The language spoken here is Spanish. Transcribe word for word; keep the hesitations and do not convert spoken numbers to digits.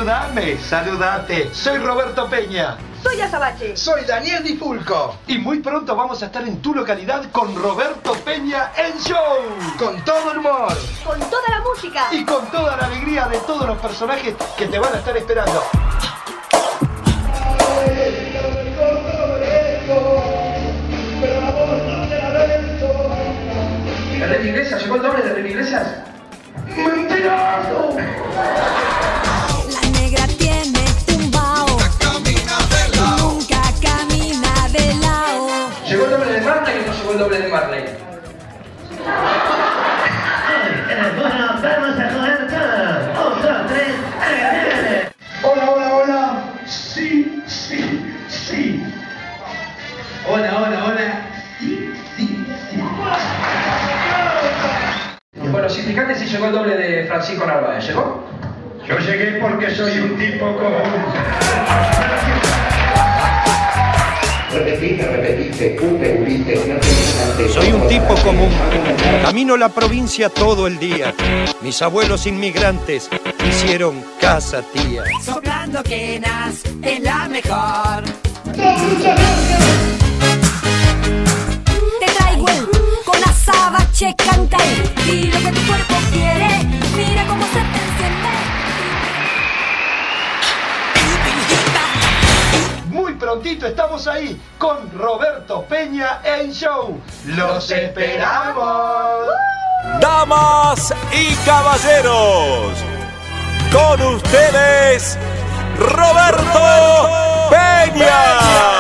Saludame, saludate. Soy Roberto Peña. Soy Azabache. Soy Daniel Di Fulco. Y muy pronto vamos a estar en tu localidad con Roberto Peña en show. Con todo el humor. Con toda la música. Y con toda la alegría de todos los personajes que te van a estar esperando. ¿La Red Iglesias? ¿Llegó el doble de Red Iglesias? ¡Mentiroso! La negra tiene tumbao. Nunca camina de lado. Nunca camina de lado. ¿Llegó el doble de Marley o no llegó el doble de Marley? Bueno, vamos a jugar todos. Un, dos, tres. Hola, hola, hola. Sí, sí, sí. Hola, hola, hola. Sí, sí, sí. Bueno, si fíjate si llegó el doble de Francisco Narváez, ¿llegó? Yo llegué porque soy un tipo común. Repetiste, repetiste, cute, uliste, no te Soy un tipo común. Camino la provincia todo el día. Mis abuelos inmigrantes hicieron casa tía. Soplando quenas es la mejor. Te traigo el con Azabache canta y lo que tu cuerpo quiere. Mira cómo se te enciende. Muy prontito estamos ahí con Roberto Peña en show. ¡Los esperamos! Damas y caballeros, con ustedes, Roberto Peña.